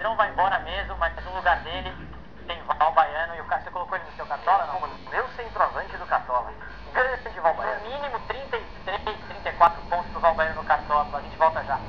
Pedrão vai embora mesmo, mas no lugar dele tem Val Baiano e o cara, você colocou ele no seu Cartola, não? Meu centroavante do Cartola. Grande Val Baiano. No mínimo 33, 34 pontos pro Val Baiano no Cartola. A gente volta já.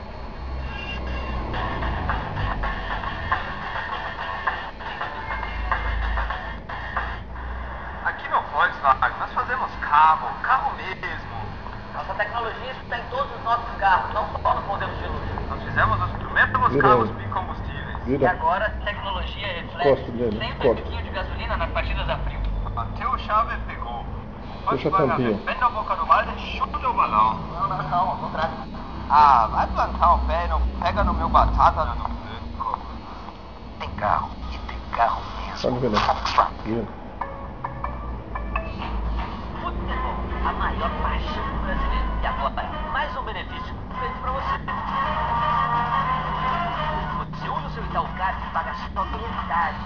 Aqui no Volkswagen nós fazemos carro mesmo. Nossa tecnologia está em todos os nossos carros, não só nos modelos de luxo. Nós fizemos os primeiros carros bicombustíveis. E agora a tecnologia reflete sempre um pouquinho de gasolina nas partidas a frio. Até o chave pegou. Deixa a tampinha. Vem na boca do mar e chuta o balão. Não, ao contrário. Ah, vai plantar o pé e não pega no meu batata no beco. Tem carro. E tem carro Tá mesmo. no relógio. Volkswagen. Futebol, a maior paixão do brasileiro. E agora, mais um benefício feito pra você. Você usa o seu Itaú Card e paga só metade.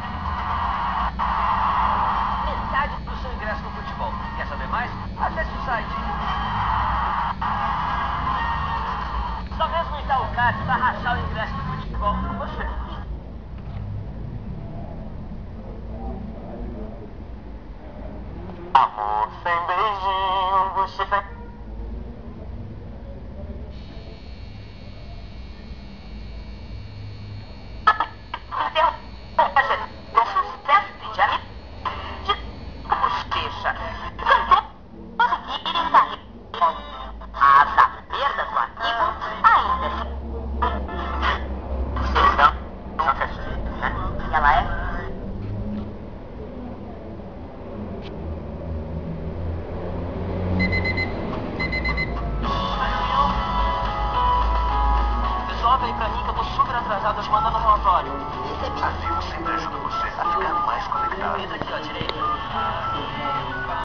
Metade do seu ingresso no futebol. Quer saber mais? Acesse o site. Só mesmo o Itaú Card pra rachar o ingresso do futebol com você. Amor sem beijinho, você vai... Pessoal, vem pra mim que eu tô super atrasado, mandando relatório.